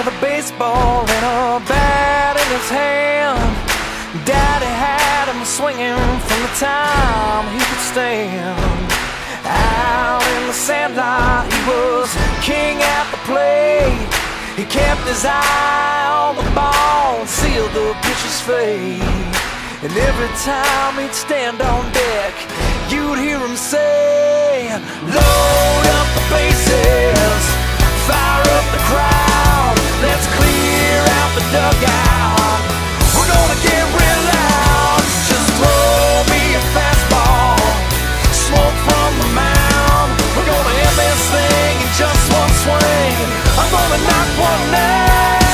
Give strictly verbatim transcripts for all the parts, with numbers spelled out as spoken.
with a baseball and a bat in his hand. Daddy had him swinging from the time he could stand. Out in the sandlot, he was king at the plate. He kept his eye on the ball and sealed the pitcher's fate. And every time he'd stand on deck, you'd hear him say, load up the bases, fire up the crowd, let's clear out the dugout. We're gonna get real loud. Just throw me a fastball, smoke from the mound. We're gonna end this thing in just one swing. I'm gonna knock one down.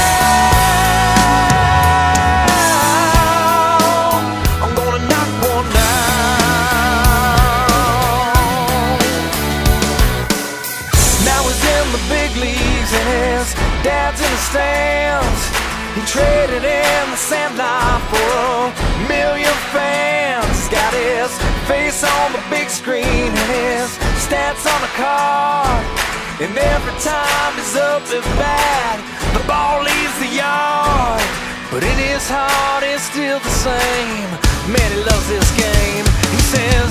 I'm gonna knock one down. Now he's in the big leagues and his dad's in the stands. He traded in the sandlot for a million fans. He's got his face on the big screen and his stats on the card. And every time he's up at bat, the ball leaves the yard. But in his heart it's still the same. Man, he loves this game. He says,